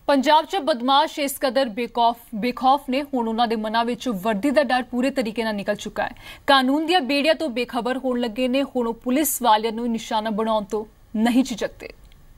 पंजाब च बदमाश इस कदर बेखौफ ने हुण उन्हां दे मनां विच वर्दी दा डर पूरे तरीके नाल निकल चुका है। कानून दियां बेड़ियां तो बेखबर होण लगे ने। हुण ओह पुलिस वालियां नूं निशाना बनाउण तो नहीं झिझकदे।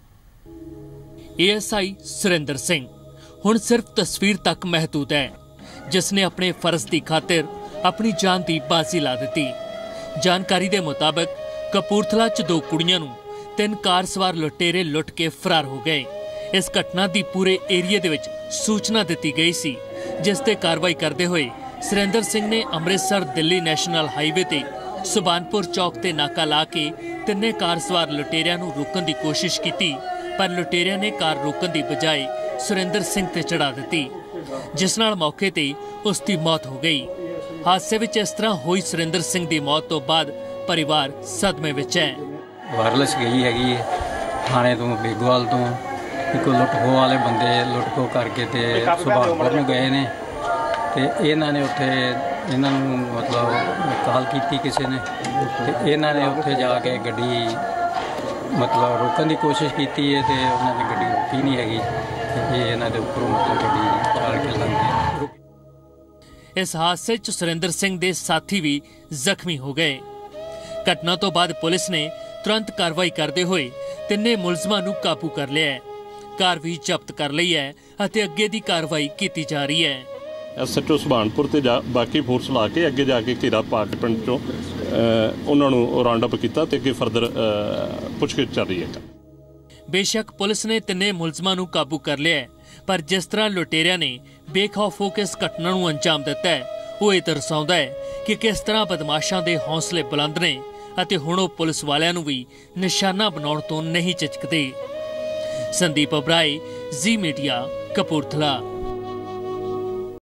ASI सुरेंद्र सिंह हुण सिर्फ तस्वीर तक महदूद है, जिसने अपने फर्ज की खातिर अपनी जान की बाजी ला दी। जानकारी के मुताबिक कपूरथला च 2 कुड़ियां नूं 3 कार सवार लुटेरे लुट के फरार हो गए। इस घटना की पूरे एरिए दे विच सूचना दी गई सी, जिस ते कार्रवाई करते हुए सुरेंद्र सिंह ने अमृतसर दिल्ली नैशनल हाईवे ते सुबानपुर चौक ते नाका ला के 3 कार सवार लुटेरियां नूं रोकण की कोशिश की, पर लुटेरियां ने कार रोकण की बजाय सुरेंद्र सिंह ते चढ़ा दी, जिस नाल मौके ते उसकी मौत हो गई। हादसे विच इस तरह हुई सुरेंद्र सिंह की मौत तो बाद परिवार सदमे विच है। वायरलेस गई हैगी थाने तो बेगोवाल तो एक लुटखो वाले बंदे लुटखो करके ते सुभानपुर में गए ने ते इन्हां ने उत्थे इन्हां नूं मतलब कॉल की किसी ने ते इन्हां ने उत्थे जाके गड्डी मतलब रोकने की कोशिश की है ते उन्हां ने गड्डी रोकी नहीं हैगी ते इन्हां दे उपरों मतलब गड्डी चाड़ के लंघ गई। इस हादसे च सुरेंद्र सिंह के साथी भी जख्मी हो गए। घटना तो बाद पुलिस ने तुरंत कार्रवाई करते हुए 3 मुलजमां नूं काबू कर लिया है। कार भी जब्त कर ली है अते अगे दी कार्रवाई की जा रही है। SHO सुभानपुर ते बाकी फोर्स ला के अगे जाके घेरा पा के पिंड चों उन्हां नूं राउंड अप कीता ते अगे फर्दर पुछगिछ चल रही है। बेशक पुलिस ने 3 मुलजमां नूं काबू कर लिया है, पर जिस तरह लुटेरिया ने बेखौफ होकर इस घटना नूं अंजाम दिता है, वो ये दर्शाउंदा है कि किस तरह बदमाशां दे हौसले बुलंद ने अते हुण ओह पुलिस वालियां नूं भी निशाना बनाउण तो नहीं झिझकदे। संदीप अबराए, जी मीडिया, कपूरथला।